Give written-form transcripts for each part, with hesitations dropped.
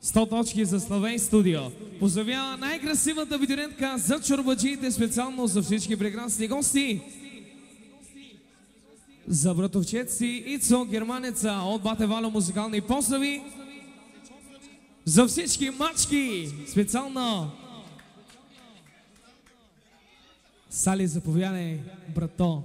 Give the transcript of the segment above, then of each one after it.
100 точки за Славей студио. Поздравява най-красивата видеорентка за чорбаджиите, специално за всички прекрасни гости. За братовчеци Ицо Германеца от Бате Вало музикални поздрави. За всички мачки, специално. Сали, заповядай, брато.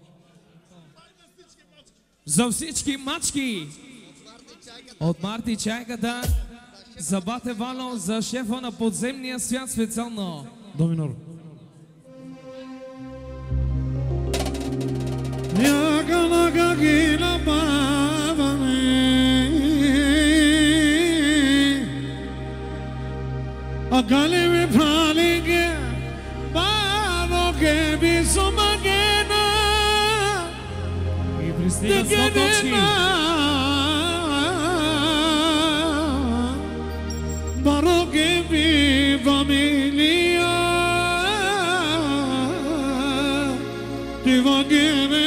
За всички мачки от Марти Чайката, за Бате Вало, за шефа на подземния свят специално. Доминор. Agale me pralinge, bano ke bisomagena. И пристига 100 точки. Bano ke bi familia, divagena.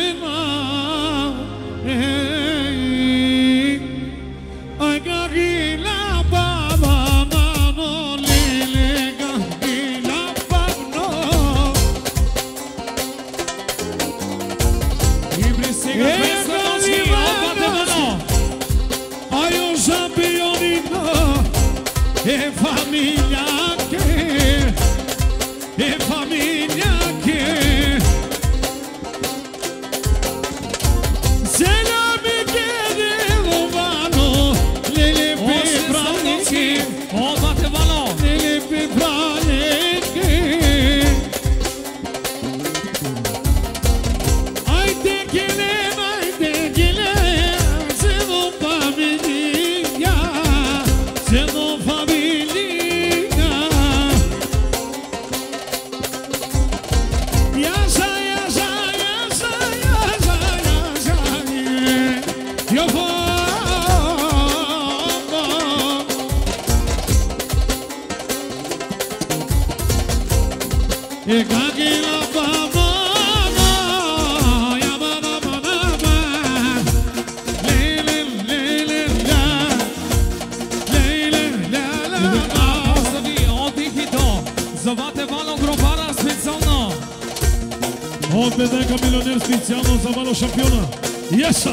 От бедека милионер специално за Вало шампиона. Еса!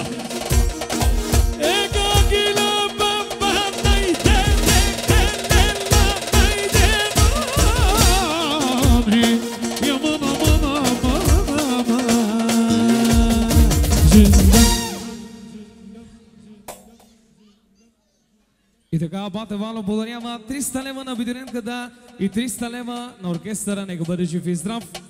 И така Бате Вало подарява 300 лева на видеорентката и 300 лева на оркестъра. Нека бъде жив и здрав.